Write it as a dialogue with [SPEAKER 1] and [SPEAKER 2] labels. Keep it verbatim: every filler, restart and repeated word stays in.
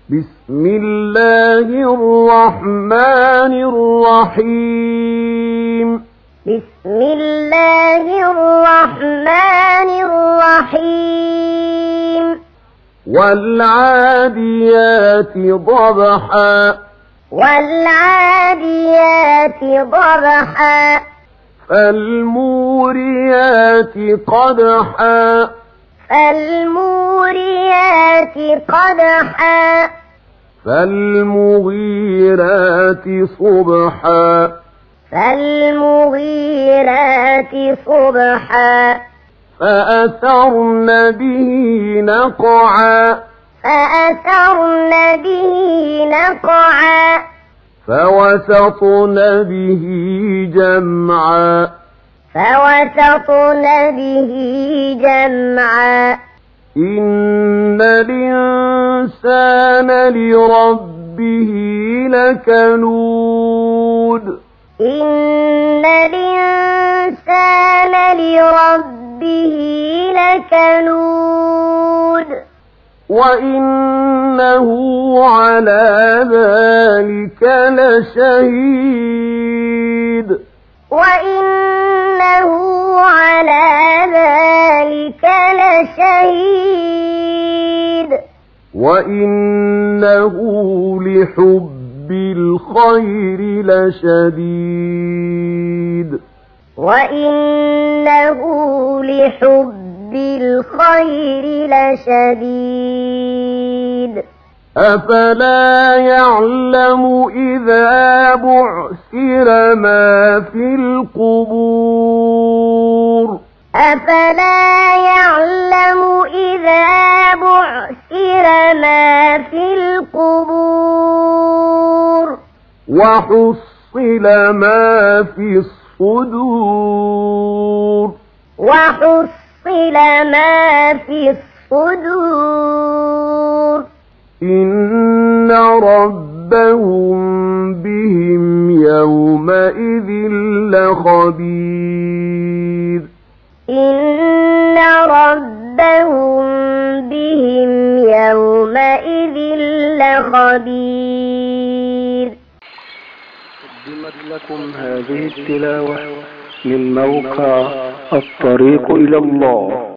[SPEAKER 1] بسم الله الرحمن الرحيم
[SPEAKER 2] بسم الله الرحمن الرحيم
[SPEAKER 1] والعاديات ضبحا
[SPEAKER 2] والعاديات ضبحا
[SPEAKER 1] فالموريات قدحا
[SPEAKER 2] فالموريات قدحا
[SPEAKER 1] فالمغيرات صبحا
[SPEAKER 2] فالمغيرات صبحا
[SPEAKER 1] فأثرن به نقعا
[SPEAKER 2] فأثرن به نقعا
[SPEAKER 1] فوسطن به جمعا
[SPEAKER 2] فوسطن به جمعا
[SPEAKER 1] إن الإنسان لربه لكنود
[SPEAKER 2] إن الإنسان لربه لكنود
[SPEAKER 1] وإنه على ذلك لشهيد
[SPEAKER 2] وإنه على ذلك لشهيد
[SPEAKER 1] وإنه لحب الخير لشديد
[SPEAKER 2] وإنه لحب الخير لشديد
[SPEAKER 1] أفلا يعلم إذا بعثر ما في القبور
[SPEAKER 2] أفلا يعلم إذا بعثر ما في القبور
[SPEAKER 1] وحصل ما في الصدور
[SPEAKER 2] وحصل ما في الصدور
[SPEAKER 1] إن ربهم بهم يومئذ لخبير
[SPEAKER 2] إن ربهم بهم يومئذ لخبير.
[SPEAKER 3] قدمت لكم هذه التلاوة من موقع الطريق إلى الله.